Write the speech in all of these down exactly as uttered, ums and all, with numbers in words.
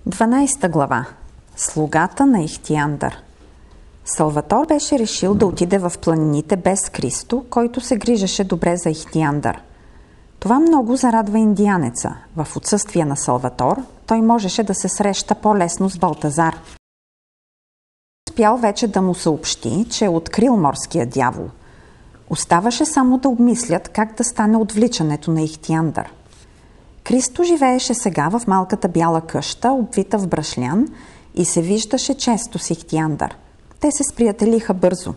дванадесета глава. Слугата на Ихтиандър. Салватор беше решил да отиде в планините без Кристо, който се грижеше добре за Ихтиандър. Това много зарадва индианеца. В отсъствие на Салватор, той можеше да се среща по-лесно с Балтазар. Успял вече да му съобщи, че е открил морския дявол. Оставаше само да обмислят как да стане отвличането на Ихтиандър. Кристо живееше сега в малката бяла къща, обвита в брашлян, и се виждаше често с Ихтиандър. Те се сприятелиха бързо.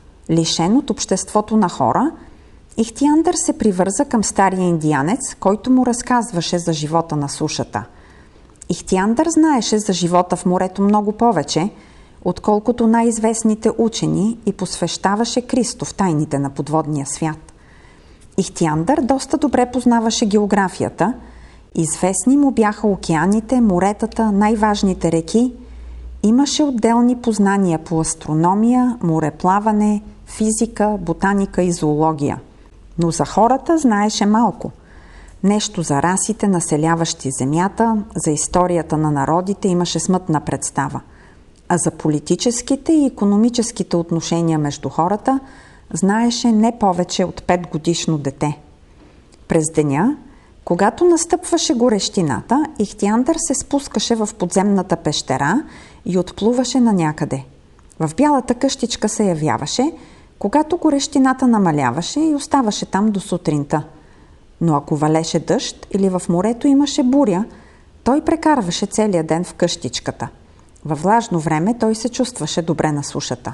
Лишен от обществото на хора, Ихтиандър се привърза към стария индианец, който му разказваше за живота на сушата. Ихтиандър знаеше за живота в морето много повече, отколкото най-известните учени, и посвещаваше Кристо в тайните на подводния свят. Ихтиандър доста добре познаваше географията. Известни му бяха океаните, моретата, най-важните реки. Имаше отделни познания по астрономия, мореплаване, физика, ботаника и зоология. Но за хората знаеше малко. Нещо за расите, населяващи земята, за историята на народите имаше смътна представа. А за политическите и икономическите отношения между хората знаеше не повече от петгодишно дете. През деня, когато настъпваше горещината, Ихтиандър се спускаше в подземната пещера и отплуваше на някъде. В бялата къщичка се явяваше, когато горещината намаляваше, и оставаше там до сутринта. Но ако валеше дъжд или в морето имаше буря, той прекарваше целия ден в къщичката. Във влажно време той се чувстваше добре на сушата.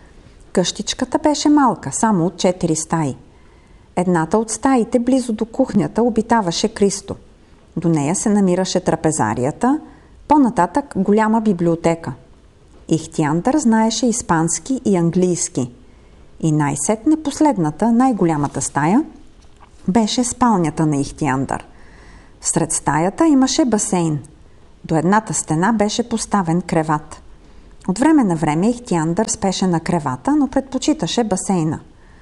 Къщичката беше малка, само от четири стаи. Едната от стаите, близо до кухнята, обитаваше Кристо. До нея се намираше трапезарията, по-нататък голяма библиотека. Ихтиандър знаеше испански и английски. И най-сетне последната, най-голямата стая, беше спалнята на Ихтиандър. Всред стаята имаше басейн. До едната стена беше поставен креват. От време на време Ихтиандър спеше на кревата, но предпочиташе басейна.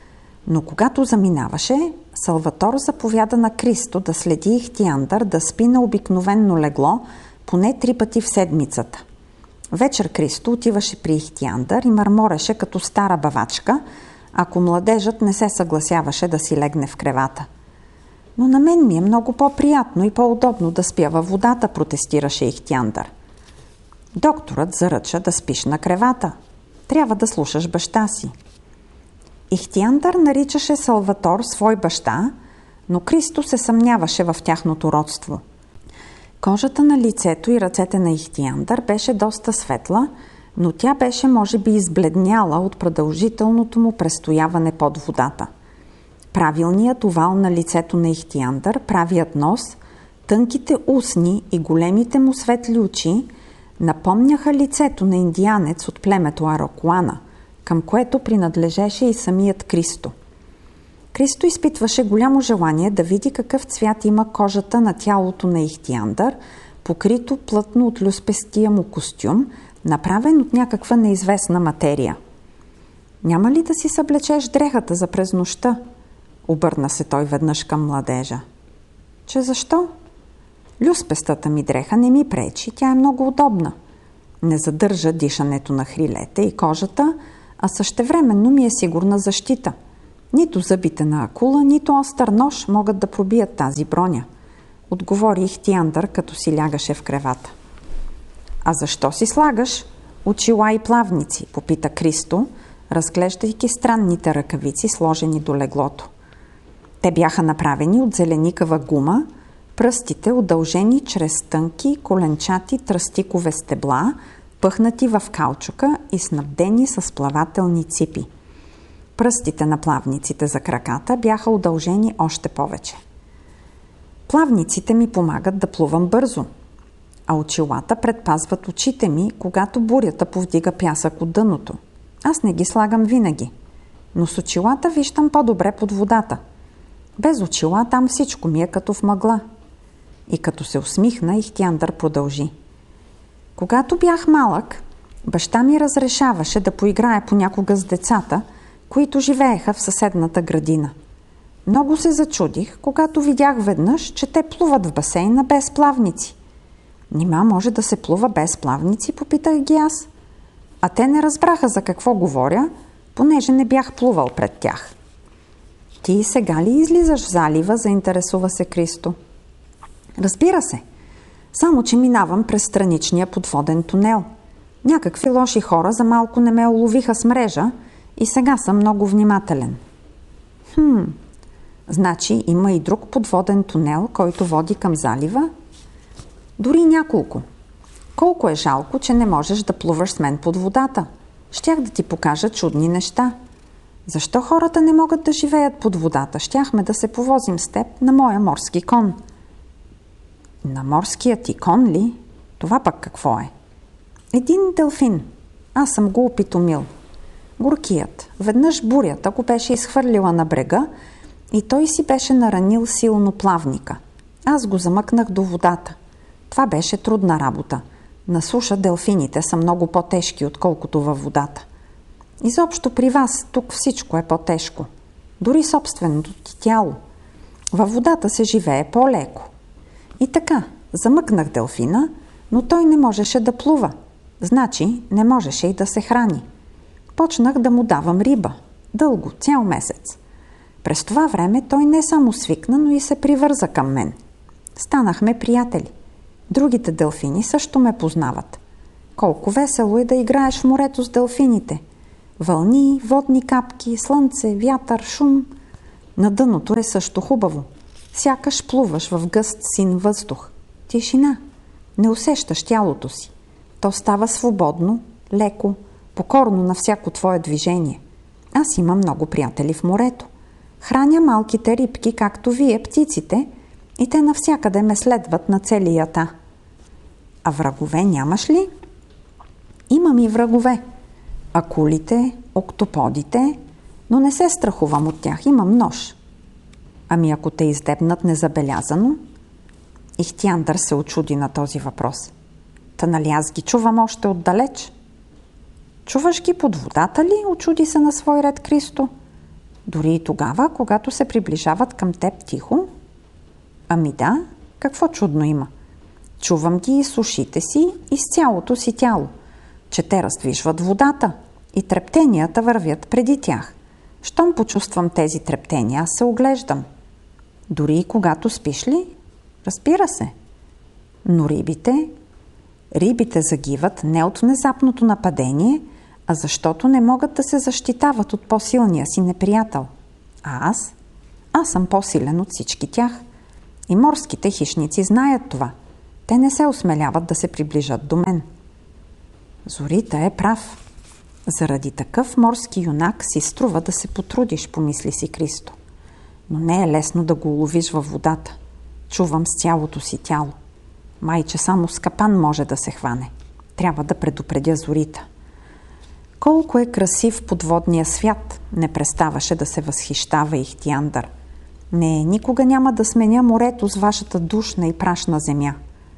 Но когато заминаваше, Салватор заповяда на Кристо да следи Ихтиандър да спи на обикновено легло поне три пъти в седмицата. Вечер Кристо отиваше при Ихтиандър и мърмореше като стара бавачка, ако младежът не се съгласяваше да си легне в кревата. Но на мен ми е много по-приятно и по-удобно да спя във водата, протестираше Ихтиандър. Докторът заръча да спиш на кревата. Трябва да слушаш баща си. Ихтиандър наричаше Салватор свой баща, но Кристо се съмняваше в тяхното родство. Кожата на лицето и ръцете на Ихтиандър беше доста светла, но тя беше може би избледняла от продължителното му престояване под водата. Правилният овал на лицето на Ихтиандър, правият нос, тънките устни и големите му светли очи напомняха лицето на индианец от племето Арокуана, към което принадлежеше и самият Кристо. Кристо изпитваше голямо желание да види какъв цвят има кожата на тялото на Ихтиандър, покрито плътно от люспестия му костюм, направен от някаква неизвестна материя. «Няма ли да си съблечеш дрехата за през нощта?» Обърна се той веднъж към младежа. «Че защо?» «Люспестата ми дреха не ми пречи, тя е много удобна. Не задържа дишането на хрилете и кожата, а същевременно ми е сигурна защита. Нито зъбите на акула, нито остър нож могат да пробият тази броня», отговори Ихтиандър, като си лягаше в кревата. «А защо си слагаш очила и плавници?» попита Кристо, разглеждайки странните ръкавици, сложени до леглото. Те бяха направени от зеленикава гума, пръстите удължени чрез тънки, коленчати тръстикове стебла, пъхнати в каучука и снабдени с плавателни ципи. Пръстите на плавниците за краката бяха удължени още повече. «Плавниците ми помагат да плувам бързо, а очилата предпазват очите ми, когато бурята повдига пясък от дъното. Аз не ги слагам винаги, но с очилата виждам по-добре под водата. Без очила там всичко ми е като в мъгла». И като се усмихна, Ихтиандър продължи. «Когато бях малък, баща ми разрешаваше да поиграе понякога с децата, които живееха в съседната градина. Много се зачудих, когато видях веднъж, че те плуват в басейна без плавници. Нима може да се плува без плавници, попитах ги аз. А те не разбраха за какво говоря, понеже не бях плувал пред тях. Ти сега ли излизаш в залива, заинтересува се Кристо. Разбира се. Само, че минавам през страничния подводен тунел. Някакви лоши хора за малко не ме уловиха с мрежа и сега съм много внимателен. Хм, значи има и друг подводен тунел, който води към залива? Дори няколко. Колко е жалко, че не можеш да плуваш с мен под водата. Щях да ти покажа чудни неща. Защо хората не могат да живеят под водата? Щяхме да се повозим с теб на моя морски кон. На морският ти кон ли? Това пък какво е? Един делфин. Аз съм го опитомил. Горкият. Веднъж бурята го беше изхвърлила на брега и той си беше наранил силно плавника. Аз го замъкнах до водата. Това беше трудна работа. На суша делфините са много по-тежки, отколкото във водата. Изобщо при вас тук всичко е по-тежко. Дори собственото ти тяло. Във водата се живее по-леко. И така, замъкнах делфина, но той не можеше да плува. Значи не можеше и да се храни. Почнах да му давам риба. Дълго, цял месец. През това време той не само свикна, но и се привърза към мен. Станахме приятели. Другите делфини също ме познават. Колко весело е да играеш в морето с делфините. Вълни, водни капки, слънце, вятър, шум. На дъното е също хубаво. Сякаш плуваш в гъст син въздух. Тишина. Не усещаш тялото си. То става свободно, леко, покорно на всяко твое движение. Аз имам много приятели в морето. Храня малките рибки, както вие, птиците, и те навсякъде ме следват на целията. А врагове нямаш ли? Имам и врагове. Акулите, октоподите, но не се страхувам от тях. Имам нож. Ами ако те издебнат незабелязано? Ихтиандър се очуди на този въпрос. Та нали аз ги чувам още отдалеч? Чуваш ги под водата ли? Очуди се на свой ред Кристо. Дори и тогава, когато се приближават към теб тихо? Ами да, какво чудно има? Чувам ги и с ушите си, и с цялото си тяло, че те раздвижват водата и трептенията вървят преди тях. Щом почувствам тези трептения, аз се оглеждам. Дори и когато спиш ли? Разбира се. Но рибите... Рибите загиват не от внезапното нападение, а защото не могат да се защитават от по-силния си неприятел. А аз? Аз съм по-силен от всички тях. И морските хищници знаят това. Те не се осмеляват да се приближат до мен. Зорита е прав. Заради такъв морски юнак си струва да се потрудиш, помисли си Кристо. Но не е лесно да го уловиш във водата. Чувам с цялото си тяло. Майче само с капан може да се хване. Трябва да предупредя Зорита. Колко е красив подводния свят, не преставаше да се възхищава Ихтиандър. Не, никога няма да сменя морето с вашата душна и прашна земя.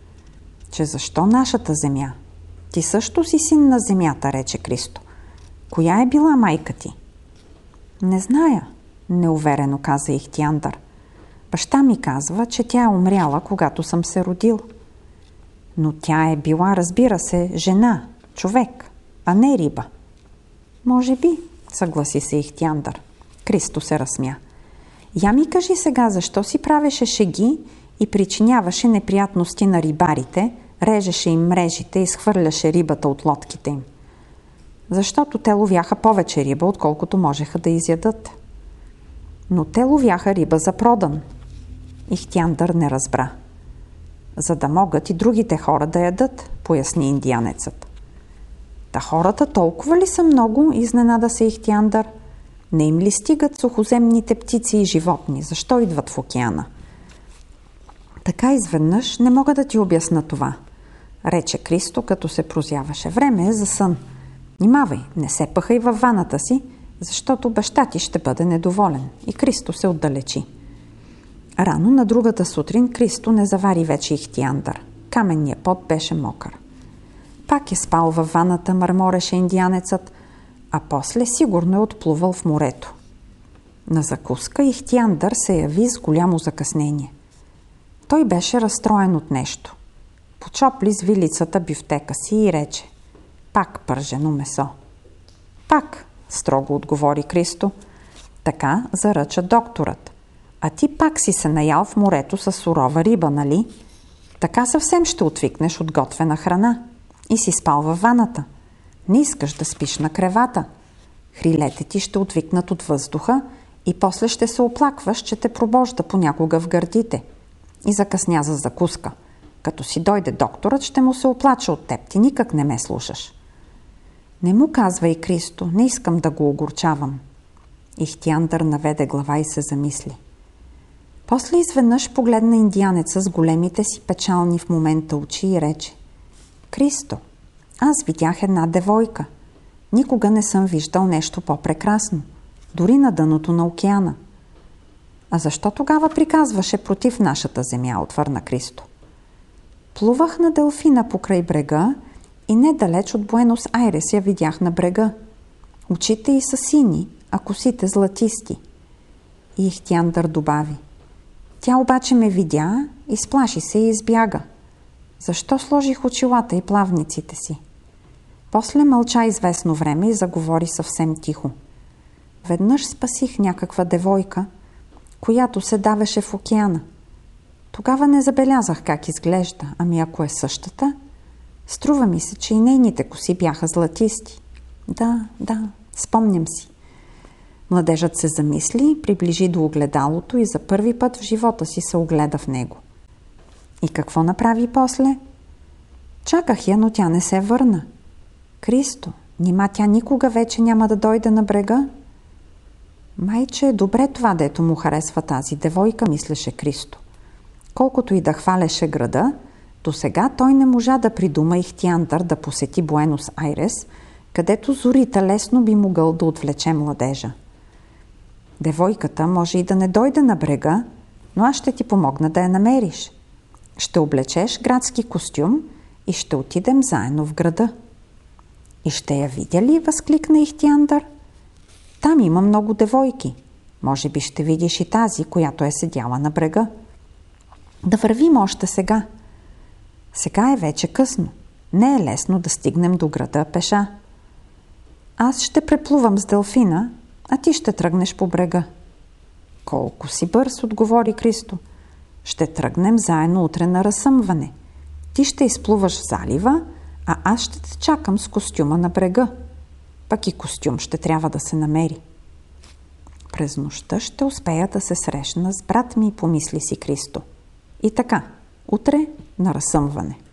Че защо нашата земя? Ти също си син на земята, рече Кристо. Коя е била майка ти? Не зная, неуверено каза Ихтиандър. Баща ми казва, че тя е умряла, когато съм се родил. Но тя е била, разбира се, жена, човек, а не риба. Може би, съгласи се Ихтиандър. Кристо се разсмя. Я ми кажи сега, защо си правеше шеги и причиняваше неприятности на рибарите, режеше им мрежите и схвърляше рибата от лодките им. Защото те ловяха повече риба, отколкото можеха да изядат. Но те ловяха риба за продан. Ихтиандър не разбра. За да могат и другите хора да ядат, поясни индианецът. Та хората толкова ли са много, изненада се Ихтиандър? Не им ли стигат сухоземните птици и животни? Защо идват в океана? Така изведнъж не мога да ти обясна това, рече Кристо, като се прозяваше. Време е за сън. Внимавай, не се пъхай във ваната си, защото баща ти ще бъде недоволен. И Кристо се отдалечи. Рано на другата сутрин Кристо не завари вече Ихтиандър. Каменният пот беше мокър. Пак е спал във ваната, мърмореше индианецът, а после сигурно е отплувал в морето. На закуска Ихтиандър се яви с голямо закъснение. Той беше разстроен от нещо. Почопли с вилицата бифтека си и рече: пак пържено месо. Пак, строго отговори Кристо. Така заръча докторът. А ти пак си се наял в морето с сурова риба, нали? Така съвсем ще отвикнеш от готвена храна. И си спал във ваната. Не искаш да спиш на кревата. Хрилете ти ще отвикнат от въздуха и после ще се оплакваш, че те пробожда понякога в гърдите. И закъсня за закуска. Като си дойде докторът, ще му се оплача от теб. Ти никак не ме слушаш. Не му казвай, Кристо, не искам да го огорчавам. Ихтиандър наведе глава и се замисли. После изведнъж погледна индианеца с големите си печални в момента очи и рече: Кристо, аз видях една девойка. Никога не съм виждал нещо по-прекрасно. Дори на дъното на океана. А защо тогава приказваше против нашата земя, отвърна Кристо. Плувах на Делфина покрай брега и недалеч от Буенос Айрес я видях на брега. Очите й са сини, а косите златисти. И Ихтиандър добави: тя обаче ме видя, изплаши се и избяга. Защо сложих очилата и плавниците си? После мълча известно време и заговори съвсем тихо. Веднъж спасих някаква девойка, която се давеше в океана. Тогава не забелязах как изглежда, ами ако е същата, струва ми се, че и нейните коси бяха златисти. Да, да, спомням си. Младежът се замисли, приближи до огледалото и за първи път в живота си се огледа в него. И какво направи после? Чаках я, но тя не се върна. Кристо, нима тя никога вече няма да дойде на брега? Майче, е добре това, дето му харесва тази девойка, мислеше Кристо. Колкото и да хвалеше града, до сега той не можа да придума Ихтиандър да посети Буенос Айрес, където зорита лесно би могъл да отвлече младежа. Девойката може и да не дойде на брега, но аз ще ти помогна да я намериш. Ще облечеш градски костюм и ще отидем заедно в града. И ще я видя ли? Възкликна Ихтиандър. Там има много девойки. Може би ще видиш и тази, която е седяла на брега. Да вървим още сега. Сега е вече късно. Не е лесно да стигнем до града пеша. Аз ще преплувам с Делфина, а ти ще тръгнеш по брега. Колко си бърз, отговори Кристо. Ще тръгнем заедно утре на разсъмване. Ти ще изплуваш в залива, а аз ще те чакам с костюма на брега. Пък и костюм ще трябва да се намери. През нощта ще успея да се срещна с брат ми, помисли си Кристо. И така, утре на разсъмване.